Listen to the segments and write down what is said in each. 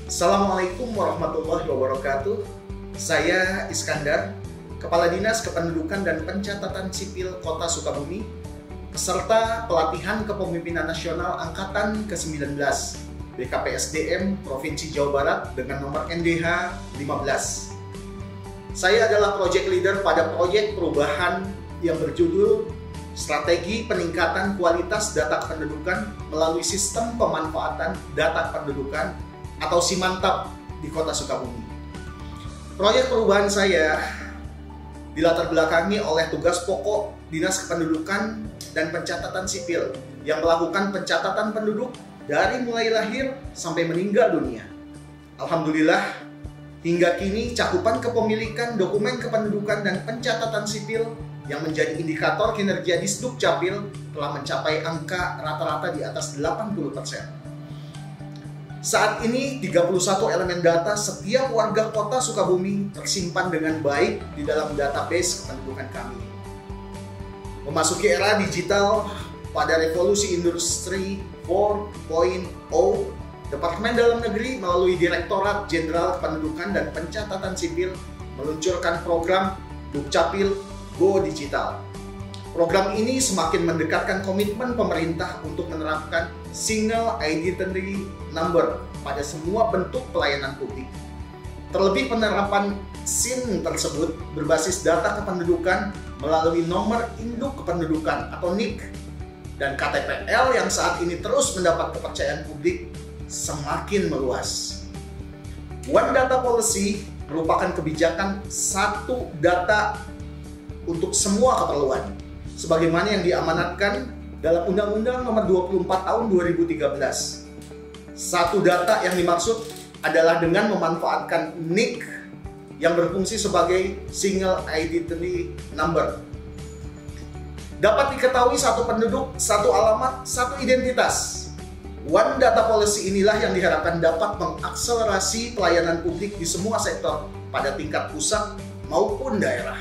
Assalamualaikum warahmatullahi wabarakatuh. Saya Iskandar, Kepala Dinas Kependudukan dan Pencatatan Sipil Kota Sukabumi, peserta pelatihan kepemimpinan nasional Angkatan ke-19 BKPSDM Provinsi Jawa Barat dengan nomor NDH 15. Saya adalah project leader pada proyek perubahan yang berjudul Strategi Peningkatan Kualitas Data Kependudukan melalui Sistem Pemanfaatan Data Kependudukan atau SIMANTAP di Kota Sukabumi. Proyek perubahan saya dilatar belakangi oleh tugas pokok Dinas Kependudukan dan Pencatatan Sipil yang melakukan pencatatan penduduk dari mulai lahir sampai meninggal dunia. Alhamdulillah, hingga kini cakupan kepemilikan dokumen kependudukan dan pencatatan sipil yang menjadi indikator kinerja Disduk Capil telah mencapai angka rata-rata di atas 80%. Saat ini 31 elemen data setiap warga Kota Sukabumi tersimpan dengan baik di dalam database kependudukan kami. Memasuki era digital pada revolusi industri 4.0, Departemen Dalam Negeri melalui Direktorat Jenderal Kependudukan dan Pencatatan Sipil meluncurkan program Dukcapil Go Digital. Program ini semakin mendekatkan komitmen pemerintah untuk menerapkan Single Identity Number pada semua bentuk pelayanan publik. Terlebih penerapan SIN tersebut berbasis data kependudukan melalui nomor induk kependudukan atau NIK dan KTPL yang saat ini terus mendapat kepercayaan publik semakin meluas. One Data Policy merupakan kebijakan satu data untuk semua keperluan, sebagaimana yang diamanatkan dalam Undang-Undang Nomor 24 Tahun 2013. Satu data yang dimaksud adalah dengan memanfaatkan NIK yang berfungsi sebagai Single Identity Number. Dapat diketahui satu penduduk, satu alamat, satu identitas. One Data Policy inilah yang diharapkan dapat mengakselerasi pelayanan publik di semua sektor pada tingkat pusat maupun daerah.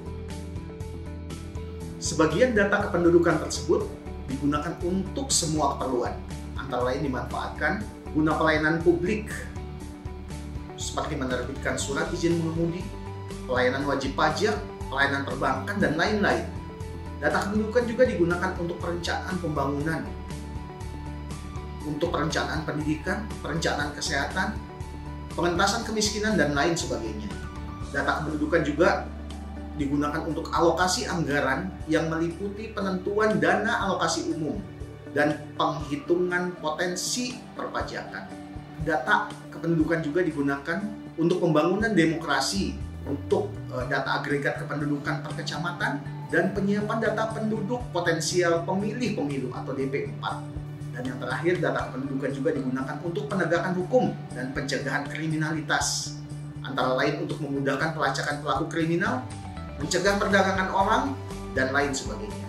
Sebagian data kependudukan tersebut digunakan untuk semua keperluan, antara lain dimanfaatkan guna pelayanan publik seperti menerbitkan surat izin mengemudi, pelayanan wajib pajak, pelayanan perbankan, dan lain-lain. Data kependudukan juga digunakan untuk perencanaan pembangunan, untuk perencanaan pendidikan, perencanaan kesehatan, pengentasan kemiskinan, dan lain sebagainya. Data kependudukan juga digunakan untuk alokasi anggaran yang meliputi penentuan dana alokasi umum dan penghitungan potensi perpajakan. Data kependudukan juga digunakan untuk pembangunan demokrasi, untuk data agregat kependudukan per kecamatan, dan penyiapan data penduduk potensial pemilih pemilu atau DP4. Dan yang terakhir, data kependudukan juga digunakan untuk penegakan hukum dan pencegahan kriminalitas, antara lain untuk memudahkan pelacakan pelaku kriminal, mencegah perdagangan orang, dan lain sebagainya.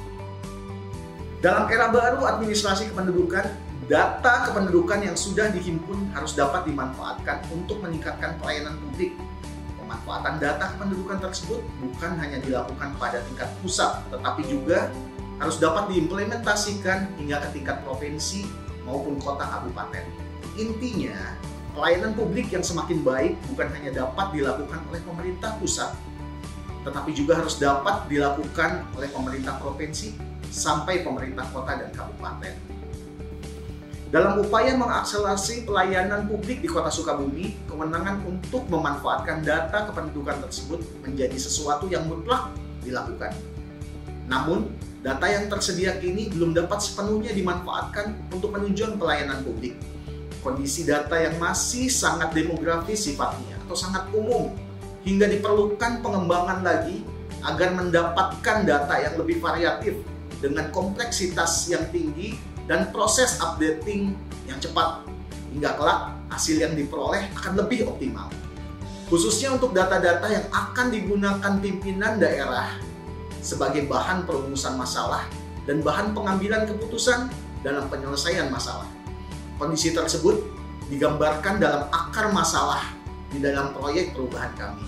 Dalam era baru administrasi kependudukan, data kependudukan yang sudah dihimpun harus dapat dimanfaatkan untuk meningkatkan pelayanan publik. Pemanfaatan data kependudukan tersebut bukan hanya dilakukan pada tingkat pusat, tetapi juga harus dapat diimplementasikan hingga ke tingkat provinsi maupun kota kabupaten. Intinya, pelayanan publik yang semakin baik bukan hanya dapat dilakukan oleh pemerintah pusat, tetapi juga harus dapat dilakukan oleh pemerintah provinsi sampai pemerintah kota dan kabupaten. Dalam upaya mengakselerasi pelayanan publik di Kota Sukabumi, kewenangan untuk memanfaatkan data kependudukan tersebut menjadi sesuatu yang mutlak dilakukan. Namun, data yang tersedia kini belum dapat sepenuhnya dimanfaatkan untuk menunjang pelayanan publik. Kondisi data yang masih sangat demografis sifatnya atau sangat umum, hingga diperlukan pengembangan lagi agar mendapatkan data yang lebih variatif dengan kompleksitas yang tinggi dan proses updating yang cepat, hingga kelak hasil yang diperoleh akan lebih optimal. Khususnya untuk data-data yang akan digunakan pimpinan daerah sebagai bahan perumusan masalah dan bahan pengambilan keputusan dalam penyelesaian masalah. Kondisi tersebut digambarkan dalam akar masalah di dalam proyek perubahan kami.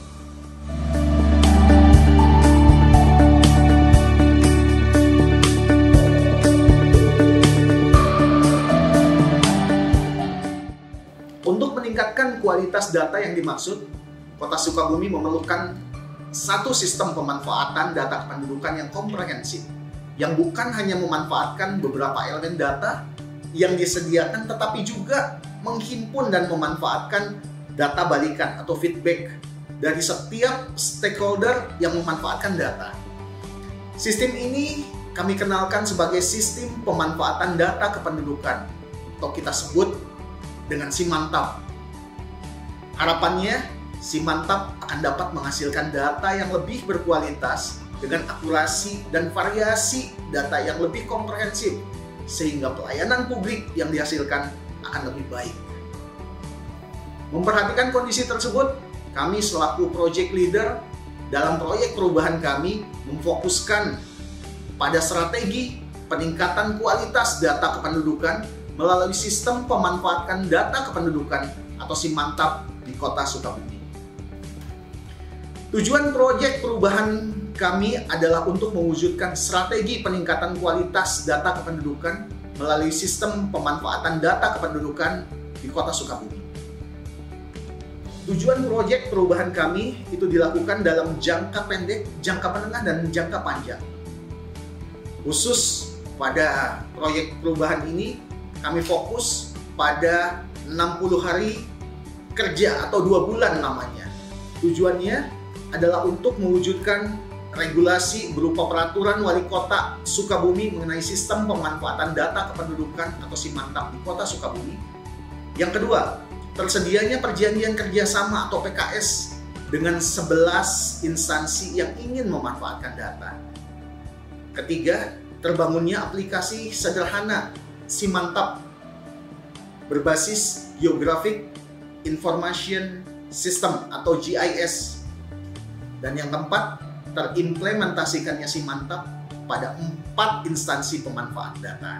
Untuk meningkatkan kualitas data yang dimaksud, Kota Sukabumi memerlukan satu sistem pemanfaatan data kependudukan yang komprehensif, yang bukan hanya memanfaatkan beberapa elemen data yang disediakan, tetapi juga menghimpun dan memanfaatkan data balikan atau feedback dari setiap stakeholder yang memanfaatkan data. Sistem ini kami kenalkan sebagai sistem pemanfaatan data kependudukan, atau kita sebut dengan Simantap. Harapannya, Simantap akan dapat menghasilkan data yang lebih berkualitas dengan akurasi dan variasi data yang lebih komprehensif, sehingga pelayanan publik yang dihasilkan akan lebih baik. Memperhatikan kondisi tersebut, kami selaku project leader dalam proyek perubahan kami memfokuskan pada strategi peningkatan kualitas data kependudukan melalui sistem pemanfaatan data kependudukan atau Simantap di Kota Sukabumi. Tujuan proyek perubahan kami adalah untuk mewujudkan strategi peningkatan kualitas data kependudukan melalui sistem pemanfaatan data kependudukan di Kota Sukabumi. Tujuan proyek perubahan kami itu dilakukan dalam jangka pendek, jangka menengah, dan jangka panjang. Khusus pada proyek perubahan ini, kami fokus pada 60 hari kerja atau 2 bulan namanya. Tujuannya adalah untuk mewujudkan regulasi berupa peraturan wali kota Sukabumi mengenai sistem pemanfaatan data kependudukan atau Simantap di Kota Sukabumi. Yang kedua, tersedianya perjanjian kerjasama atau PKS dengan 11 instansi yang ingin memanfaatkan data. Ketiga, terbangunnya aplikasi sederhana Simantap berbasis Geographic Information System atau GIS. Dan yang keempat, terimplementasikannya Simantap pada 4 instansi pemanfaat data.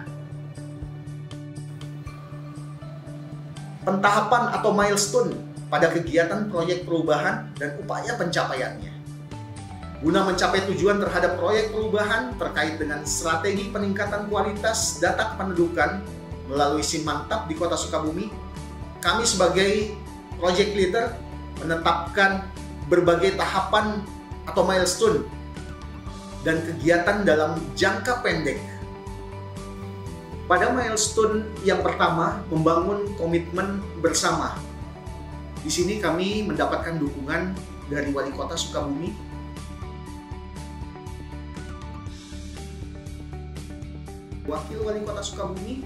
Pentahapan atau milestone pada kegiatan proyek perubahan dan upaya pencapaiannya. Guna mencapai tujuan terhadap proyek perubahan terkait dengan strategi peningkatan kualitas data kependudukan melalui Simantap di Kota Sukabumi, kami sebagai project leader menetapkan berbagai tahapan atau milestone dan kegiatan dalam jangka pendek. Pada milestone yang pertama, membangun komitmen bersama. Di sini kami mendapatkan dukungan dari Wali Kota Sukabumi, Wakil Wali Kota Sukabumi,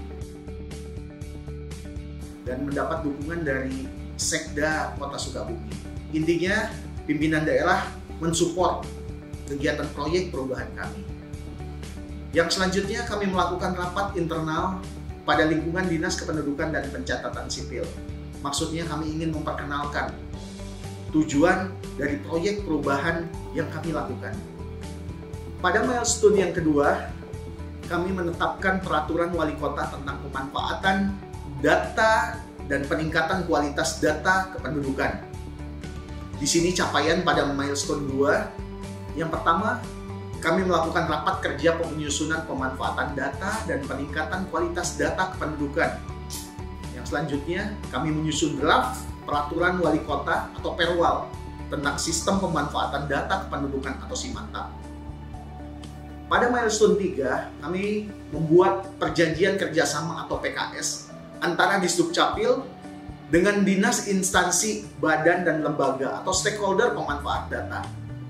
dan mendapat dukungan dari Sekda Kota Sukabumi. Intinya, pimpinan daerah mensupport kegiatan proyek perubahan kami. Yang selanjutnya, kami melakukan rapat internal pada lingkungan Dinas Kependudukan dan Pencatatan Sipil. Maksudnya, kami ingin memperkenalkan tujuan dari proyek perubahan yang kami lakukan. Pada milestone yang kedua, kami menetapkan peraturan wali kota tentang pemanfaatan data dan peningkatan kualitas data kependudukan. Di sini capaian pada milestone 2. Yang pertama, kami melakukan rapat kerja penyusunan pemanfaatan data dan peningkatan kualitas data kependudukan. Yang selanjutnya, kami menyusun draft peraturan wali kota atau Perwal tentang sistem pemanfaatan data kependudukan atau Simantap. Pada milestone 3, kami membuat perjanjian kerjasama atau PKS antara Disdukcapil dengan dinas, instansi, badan, dan lembaga atau stakeholder pemanfaat data.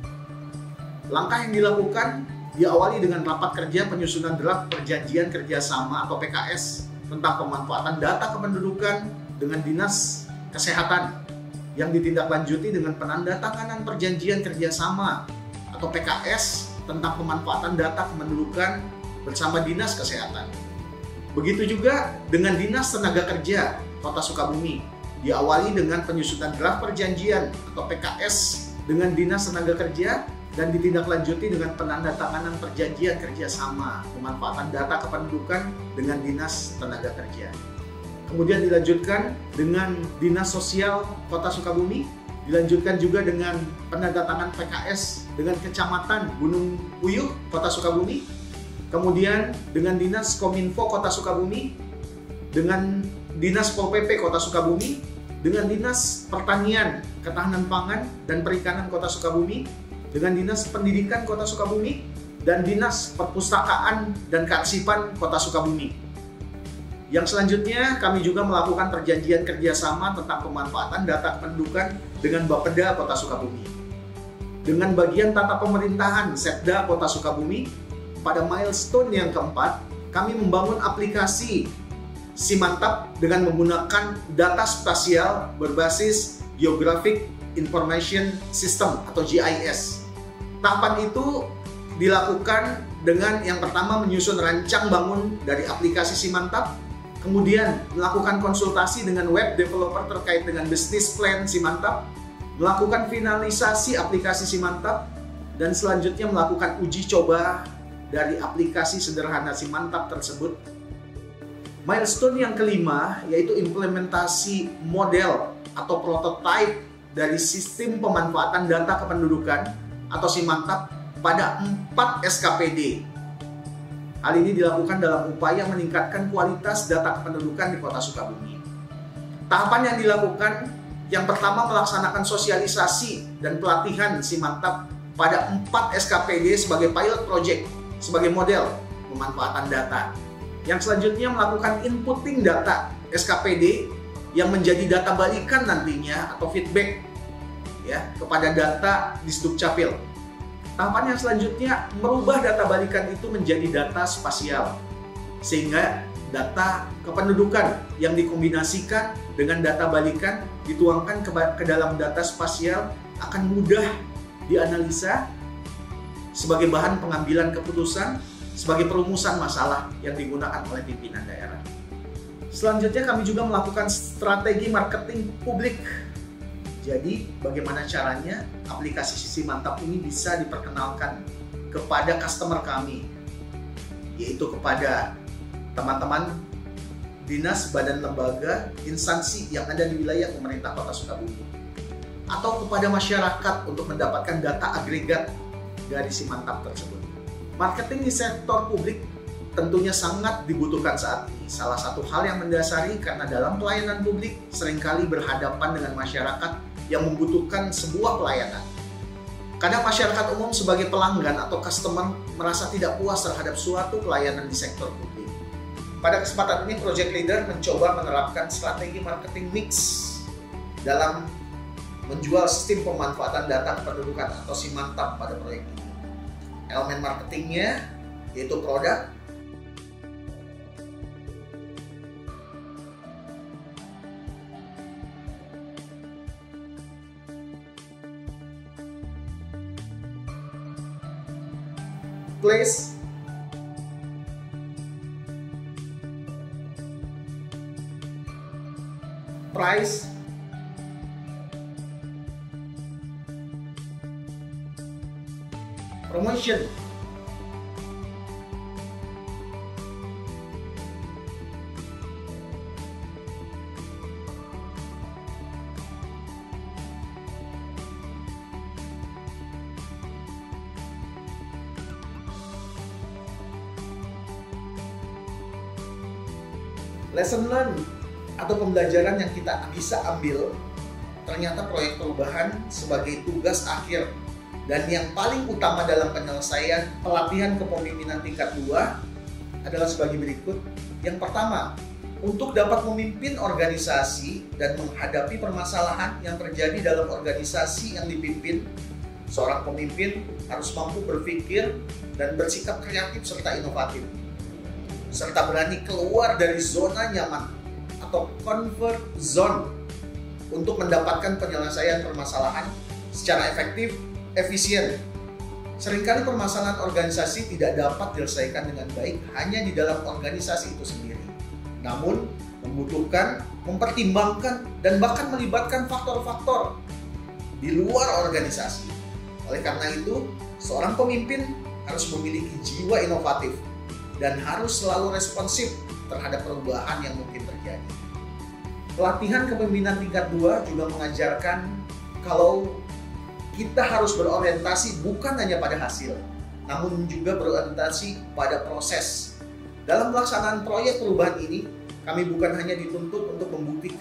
Langkah yang dilakukan diawali dengan rapat kerja penyusunan draft perjanjian kerjasama atau PKS tentang pemanfaatan data kependudukan dengan dinas kesehatan, yang ditindaklanjuti dengan penandatanganan perjanjian kerjasama atau PKS tentang pemanfaatan data kependudukan bersama dinas kesehatan. Begitu juga dengan Dinas Tenaga Kerja Kota Sukabumi, diawali dengan penyusunan draft perjanjian atau PKS dengan Dinas Tenaga Kerja dan ditindaklanjuti dengan penandatanganan perjanjian kerjasama pemanfaatan data kependudukan dengan Dinas Tenaga Kerja. Kemudian dilanjutkan dengan Dinas Sosial Kota Sukabumi, dilanjutkan juga dengan penandatangan PKS dengan Kecamatan Gunung Puyuh Kota Sukabumi, kemudian dengan Dinas Kominfo Kota Sukabumi, dengan Dinas Pol PP Kota Sukabumi, dengan Dinas Pertanian, Ketahanan Pangan, dan Perikanan Kota Sukabumi, dengan Dinas Pendidikan Kota Sukabumi, dan Dinas Perpustakaan dan Kearsipan Kota Sukabumi. Yang selanjutnya, kami juga melakukan perjanjian kerjasama tentang pemanfaatan data kependudukan dengan Bapeda Kota Sukabumi. Dengan bagian tata pemerintahan Setda Kota Sukabumi, pada milestone yang keempat, kami membangun aplikasi Simantap dengan menggunakan data spasial berbasis Geographic Information System atau GIS. Tahapan itu dilakukan dengan yang pertama menyusun rancang bangun dari aplikasi Simantap, kemudian melakukan konsultasi dengan web developer terkait dengan bisnis plan Simantap, melakukan finalisasi aplikasi Simantap, dan selanjutnya melakukan uji coba dari aplikasi sederhana Simantap tersebut. Milestone yang kelima yaitu implementasi model atau prototipe dari sistem pemanfaatan data kependudukan atau Simantap pada 4 SKPD. Hal ini dilakukan dalam upaya meningkatkan kualitas data kependudukan di Kota Sukabumi. Tahapan yang dilakukan, yang pertama melaksanakan sosialisasi dan pelatihan Simantap pada 4 SKPD sebagai pilot project, sebagai model pemanfaatan data. Yang selanjutnya melakukan inputting data SKPD yang menjadi data balikan nantinya atau feedback ya kepada data di Sdukcapil. Tahapan yang selanjutnya merubah data balikan itu menjadi data spasial sehingga data kependudukan yang dikombinasikan dengan data balikan dituangkan ke dalam data spasial akan mudah dianalisa sebagai bahan pengambilan keputusan, sebagai perumusan masalah yang digunakan oleh pimpinan daerah. Selanjutnya kami juga melakukan strategi marketing publik. Jadi bagaimana caranya aplikasi Simantap ini bisa diperkenalkan kepada customer kami, yaitu kepada teman-teman dinas, badan, lembaga, instansi yang ada di wilayah pemerintah Kota Sukabumi, atau kepada masyarakat untuk mendapatkan data agregat dari Simantap tersebut. Marketing di sektor publik tentunya sangat dibutuhkan saat ini. Salah satu hal yang mendasari karena dalam pelayanan publik seringkali berhadapan dengan masyarakat yang membutuhkan sebuah pelayanan. Kadang masyarakat umum sebagai pelanggan atau customer merasa tidak puas terhadap suatu pelayanan di sektor publik. Pada kesempatan ini, Project Leader mencoba menerapkan strategi marketing mix dalam menjual sistem pemanfaatan data kependudukan atau Simantap pada proyek ini. Elemen marketingnya yaitu produk, place, price, promotion. Lesson learned atau pembelajaran yang kita bisa ambil, ternyata proyek perubahan sebagai tugas akhir dan yang paling utama dalam penyelesaian pelatihan kepemimpinan tingkat 2 adalah sebagai berikut. Yang pertama, untuk dapat memimpin organisasi dan menghadapi permasalahan yang terjadi dalam organisasi yang dipimpin, seorang pemimpin harus mampu berpikir dan bersikap kreatif serta inovatif, serta berani keluar dari zona nyaman atau comfort zone untuk mendapatkan penyelesaian permasalahan secara efektif, efisien. Seringkali permasalahan organisasi tidak dapat diselesaikan dengan baik hanya di dalam organisasi itu sendiri, namun membutuhkan mempertimbangkan dan bahkan melibatkan faktor-faktor di luar organisasi. Oleh karena itu, seorang pemimpin harus memiliki jiwa inovatif dan harus selalu responsif terhadap perubahan yang mungkin terjadi. Pelatihan kepemimpinan tingkat 2 juga mengajarkan kalau kita harus berorientasi bukan hanya pada hasil, namun juga berorientasi pada proses. Dalam pelaksanaan proyek perubahan ini, kami bukan hanya dituntut untuk membuktikan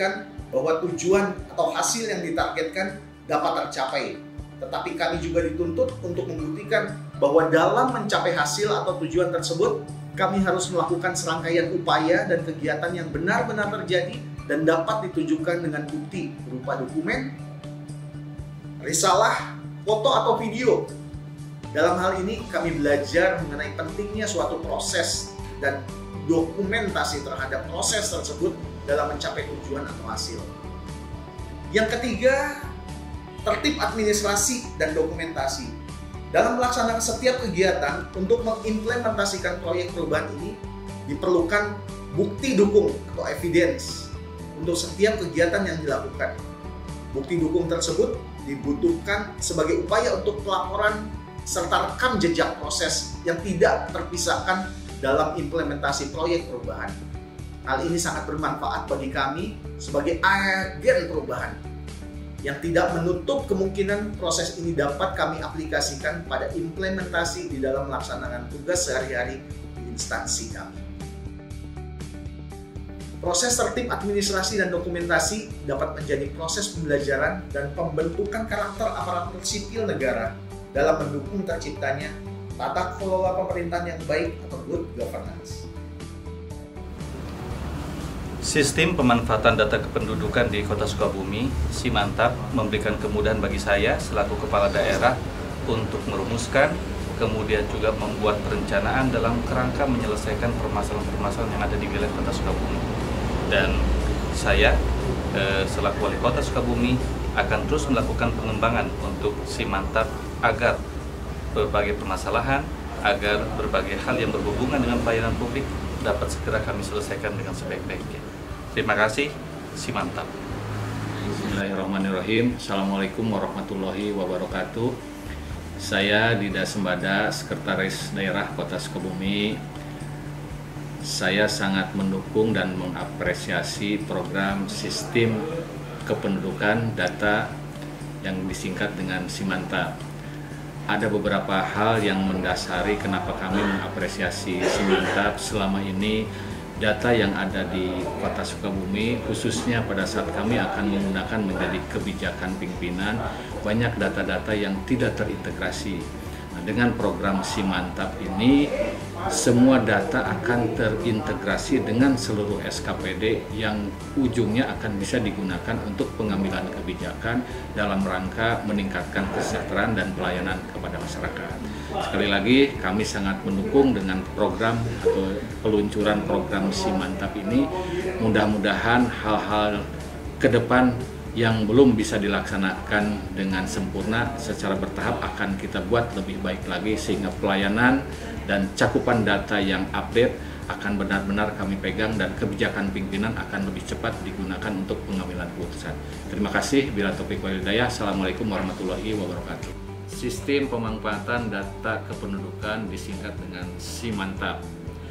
bahwa tujuan atau hasil yang ditargetkan dapat tercapai. Tetapi kami juga dituntut untuk membuktikan bahwa dalam mencapai hasil atau tujuan tersebut, kami harus melakukan serangkaian upaya dan kegiatan yang benar-benar terjadi dan dapat ditunjukkan dengan bukti berupa dokumen, risalah, foto atau video. Dalam hal ini kami belajar mengenai pentingnya suatu proses dan dokumentasi terhadap proses tersebut dalam mencapai tujuan atau hasil. Yang ketiga, tertib administrasi dan dokumentasi. Dalam melaksanakan setiap kegiatan untuk mengimplementasikan proyek perubahan ini diperlukan bukti dukung atau evidence untuk setiap kegiatan yang dilakukan. Bukti dukung tersebut dibutuhkan sebagai upaya untuk pelaporan serta rekam jejak proses yang tidak terpisahkan dalam implementasi proyek perubahan. Hal ini sangat bermanfaat bagi kami sebagai agen perubahan yang tidak menutup kemungkinan proses ini dapat kami aplikasikan pada implementasi di dalam melaksanakan tugas sehari-hari di instansi kami. Proses tertib administrasi dan dokumentasi dapat menjadi proses pembelajaran dan pembentukan karakter aparatur sipil negara dalam mendukung terciptanya tata kelola pemerintahan yang baik atau good governance. Sistem pemanfaatan data kependudukan di Kota Sukabumi, Simantap, memberikan kemudahan bagi saya selaku kepala daerah untuk merumuskan, kemudian juga membuat perencanaan dalam kerangka menyelesaikan permasalahan-permasalahan yang ada di wilayah Kota Sukabumi. Dan saya selaku Wali Kota Sukabumi akan terus melakukan pengembangan untuk Simantap agar berbagai permasalahan, agar berbagai hal yang berhubungan dengan pelayanan publik dapat segera kami selesaikan dengan sebaik-baiknya. Terima kasih, Simantap. Bismillahirrahmanirrahim. Assalamualaikum warahmatullahi wabarakatuh. Saya Dida Sembada, Sekretaris Daerah Kota Sukabumi. Saya sangat mendukung dan mengapresiasi program sistem kependudukan data yang disingkat dengan Simantap. Ada beberapa hal yang mendasari kenapa kami mengapresiasi Simantap. Selama ini data yang ada di Kota Sukabumi, khususnya pada saat kami akan menggunakan menjadi kebijakan pimpinan, banyak data-data yang tidak terintegrasi. Nah, dengan program Simantap ini, semua data akan terintegrasi dengan seluruh SKPD yang ujungnya akan bisa digunakan untuk pengambilan kebijakan dalam rangka meningkatkan kesejahteraan dan pelayanan kepada masyarakat. Sekali lagi, kami sangat mendukung dengan program atau peluncuran program Simantap ini. Mudah-mudahan hal-hal ke depan yang belum bisa dilaksanakan dengan sempurna secara bertahap akan kita buat lebih baik lagi, sehingga pelayanan dan cakupan data yang update akan benar-benar kami pegang dan kebijakan pimpinan akan lebih cepat digunakan untuk pengambilan keputusan. Terima kasih. Bila taufiq wal hidayah. Assalamualaikum warahmatullahi wabarakatuh. Sistem pemanfaatan data kependudukan disingkat dengan Simantap.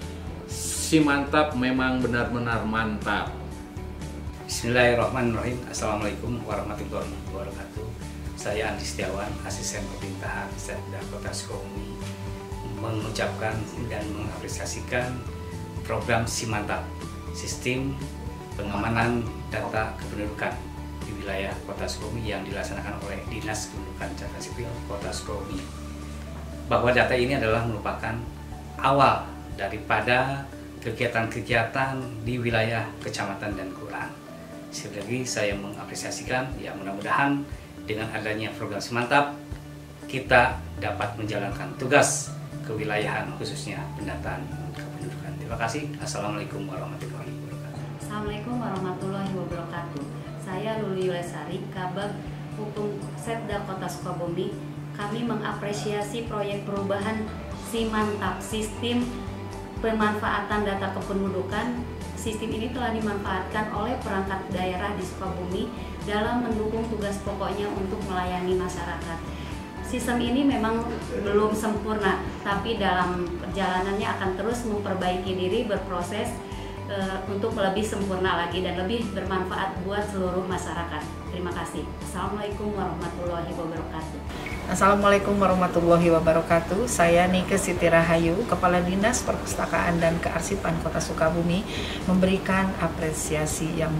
Simantap memang benar-benar mantap. Bismillahirrahmanirrahim. Assalamualaikum warahmatullahi wabarakatuh. Saya Andi Setiawan, Asisten Pemerintahan Setda Kota Sukabumi, mengucapkan dan mengapresiasikan program Simantap, sistem pengamanan data kependudukan di wilayah Kota Sukabumi yang dilaksanakan oleh Dinas Kependudukan Catatan Sipil Kota Sukabumi. Bahwa data ini adalah merupakan awal daripada kegiatan-kegiatan di wilayah kecamatan dan kelurahan. Sekali lagi saya mengapresiasikan, ya mudah-mudahan dengan adanya program Simantap kita dapat menjalankan tugas kewilayahan khususnya pendataan kependudukan. Terima kasih. Assalamualaikum warahmatullahi wabarakatuh. Assalamualaikum warahmatullahi wabarakatuh. Saya Luli Yulesari, Kabag Hukum Setda Kota Sukabumi. Kami mengapresiasi proyek perubahan Simantap, sistem pemanfaatan data kependudukan. Sistem ini telah dimanfaatkan oleh perangkat daerah di Sukabumi dalam mendukung tugas pokoknya untuk melayani masyarakat. Sistem ini memang belum sempurna, tapi dalam perjalanannya akan terus memperbaiki diri, berproses untuk lebih sempurna lagi dan lebih bermanfaat buat seluruh masyarakat. Terima kasih. Assalamualaikum warahmatullahi wabarakatuh. Assalamualaikum warahmatullahi wabarakatuh. Saya Nike Siti Rahayu, Kepala Dinas Perpustakaan dan Kearsipan Kota Sukabumi, memberikan apresiasi yang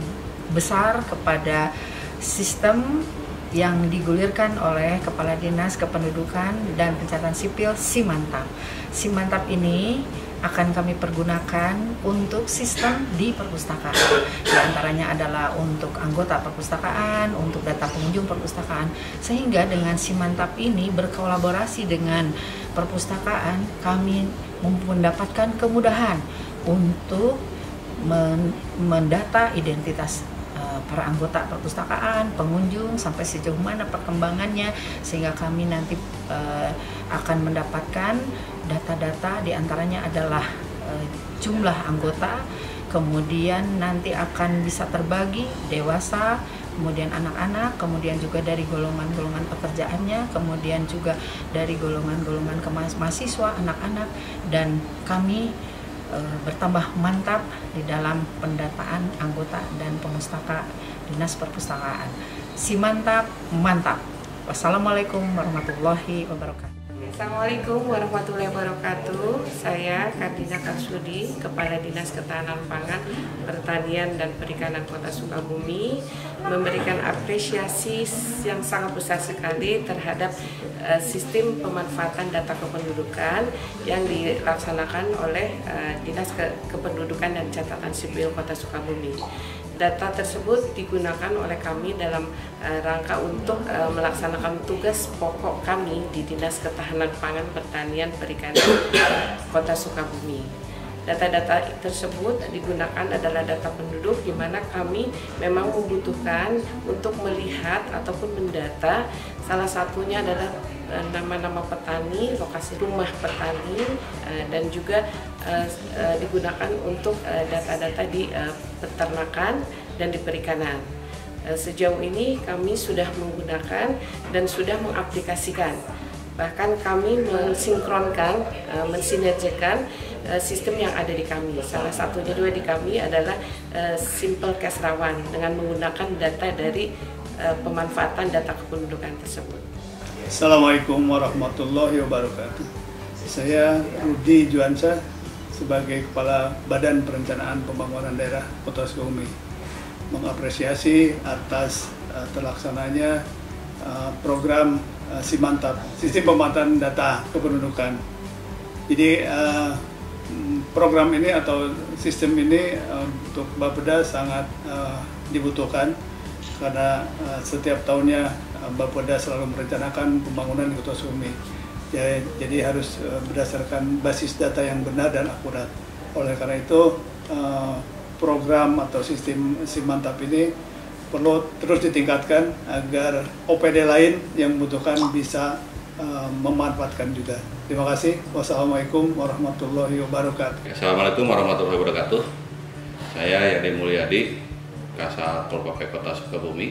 besar kepada sistem yang digulirkan oleh Kepala Dinas Kependudukan dan Pencatatan Sipil Simantap. Simantap ini akan kami pergunakan untuk sistem di perpustakaan. Di antaranya adalah untuk anggota perpustakaan, untuk data pengunjung perpustakaan. Sehingga dengan Simantap ini berkolaborasi dengan perpustakaan, kami mendapatkan kemudahan untuk mendata identitas para anggota perpustakaan, pengunjung, sampai sejauh mana perkembangannya, sehingga kami nanti akan mendapatkan data-data, diantaranya adalah jumlah anggota, kemudian nanti akan bisa terbagi dewasa, kemudian anak-anak, kemudian juga dari golongan-golongan pekerjaannya, kemudian juga dari golongan-golongan mahasiswa, anak-anak, dan kami bertambah mantap di dalam pendataan anggota dan pemustaka Dinas Perpustakaan. Simantap, mantap. Wassalamualaikum warahmatullahi wabarakatuh. Assalamualaikum warahmatullahi wabarakatuh. Saya Kartina Karsudi, Kepala Dinas Ketahanan Pangan, Pertanian dan Perikanan Kota Sukabumi, memberikan apresiasi yang sangat besar sekali terhadap sistem pemanfaatan data kependudukan yang dilaksanakan oleh Dinas Kependudukan dan Catatan Sipil Kota Sukabumi. Data tersebut digunakan oleh kami dalam rangka untuk melaksanakan tugas pokok kami di Dinas Ketahanan Pangan, Pertanian, Perikanan Kota Sukabumi. Data-data tersebut digunakan adalah data penduduk, di mana kami memang membutuhkan untuk melihat ataupun mendata, salah satunya adalah nama-nama petani, lokasi rumah petani, dan juga digunakan untuk data-data di peternakan dan di perikanan. Sejauh ini kami sudah menggunakan dan sudah mengaplikasikan, bahkan kami mensinkronkan, mensinergikan sistem yang ada di kami. Salah satunya juga di kami adalah Simple Cash Rawan dengan menggunakan data dari pemanfaatan data kependudukan tersebut. Assalamualaikum warahmatullahi wabarakatuh. Saya Rudi Juansa sebagai Kepala Badan Perencanaan Pembangunan Daerah Kota Sukabumi mengapresiasi atas terlaksananya program Simantap, Sistem Pemanfaatan Data Kependudukan. Jadi program ini atau sistem ini untuk Bapeda sangat dibutuhkan karena setiap tahunnya Bapeda selalu merencanakan pembangunan di Kota Sukabumi. Jadi harus berdasarkan basis data yang benar dan akurat. Oleh karena itu program atau sistem Simantap ini perlu terus ditingkatkan agar OPD lain yang membutuhkan bisa memanfaatkan juga. Terima kasih. Wassalamualaikum warahmatullahi wabarakatuh. Assalamualaikum warahmatullahi wabarakatuh. Saya Yadi Mulyadi, Kasat Pol PP Kota Sukabumi,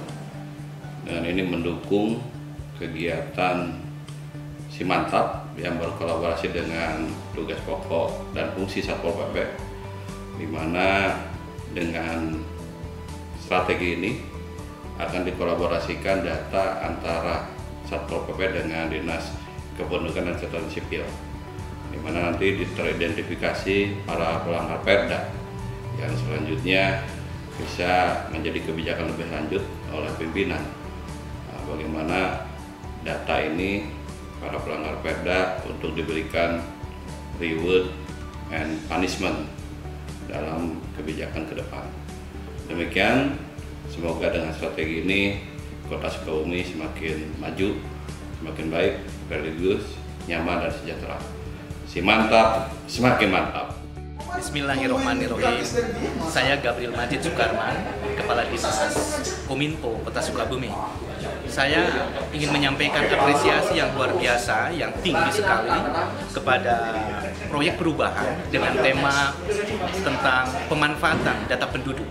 dan ini mendukung kegiatan Simantap yang berkolaborasi dengan tugas pokok dan fungsi Satpol PP, di mana dengan strategi ini akan dikolaborasikan data antara Satpol PP dengan Dinas Kependudukan dan Catatan Sipil, di mana nanti teridentifikasi para pelanggar Perda yang selanjutnya bisa menjadi kebijakan lebih lanjut oleh pimpinan. Bagaimana data ini para pelanggar Perda untuk diberikan reward and punishment dalam kebijakan ke depan. Demikian, semoga dengan strategi ini Kota Sukabumi semakin maju, semakin baik, religius, nyaman dan sejahtera. Simantap, semakin mantap. Bismillahirrahmanirrahim. Saya Gabriel Majid Sukarman, Kepala Dinas Kominfo Kota Sukabumi. Saya ingin menyampaikan apresiasi yang luar biasa, yang tinggi sekali kepada proyek perubahan dengan tema tentang pemanfaatan data penduduk.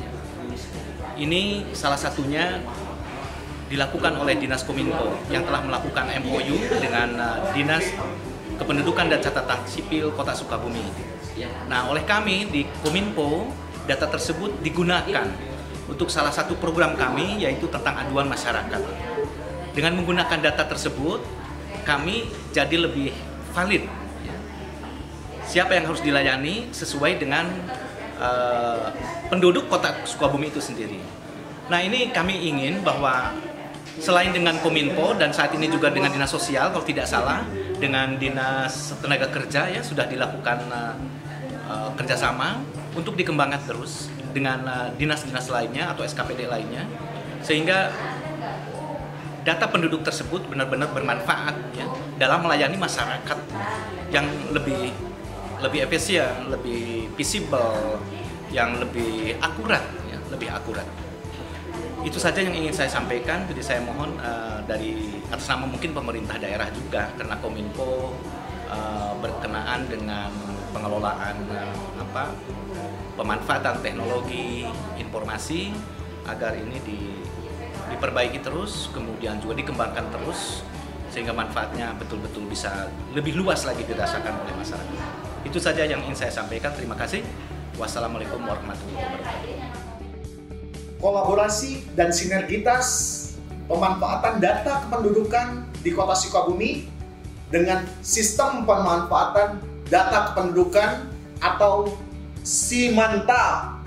Ini salah satunya dilakukan oleh Dinas Kominfo yang telah melakukan MOU dengan Dinas Kependudukan dan Catatan Sipil Kota Sukabumi. Nah, oleh kami di Kominfo, data tersebut digunakan untuk salah satu program kami, yaitu tentang aduan masyarakat. Dengan menggunakan data tersebut, kami jadi lebih valid. Siapa yang harus dilayani sesuai dengan penduduk Kota Sukabumi itu sendiri. Nah, ini kami ingin bahwa selain dengan Kominfo dan saat ini juga dengan Dinas Sosial kalau tidak salah, dengan Dinas Tenaga Kerja ya sudah dilakukan kerjasama untuk dikembangkan terus dengan dinas-dinas lainnya atau SKPD lainnya, sehingga data penduduk tersebut benar-benar bermanfaat ya dalam melayani masyarakat yang lebih efisien, lebih visible, yang lebih akurat ya, lebih akurat. Itu saja yang ingin saya sampaikan. Jadi saya mohon dari atas nama mungkin pemerintah daerah juga, karena Kominfo berkenaan dengan pengelolaan pemanfaatan teknologi informasi agar ini diperbaiki terus, kemudian juga dikembangkan terus sehingga manfaatnya betul-betul bisa lebih luas lagi dirasakan oleh masyarakat. Itu saja yang ingin saya sampaikan. Terima kasih. Wassalamualaikum warahmatullahi wabarakatuh. Kolaborasi dan sinergitas pemanfaatan data kependudukan di Kota Sukabumi dengan sistem pemanfaatan data kependudukan atau SIMANTAP.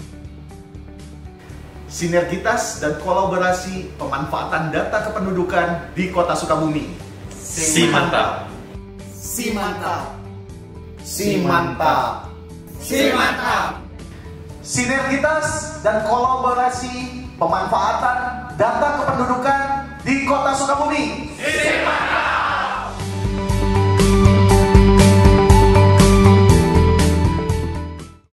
Sinergitas dan kolaborasi pemanfaatan data kependudukan di Kota Sukabumi. SIMANTAP. SIMANTAP. SIMANTAP. SIMANTAP. Sinergitas dan kolaborasi pemanfaatan data kependudukan di Kota Sukabumi. SIMANTAP.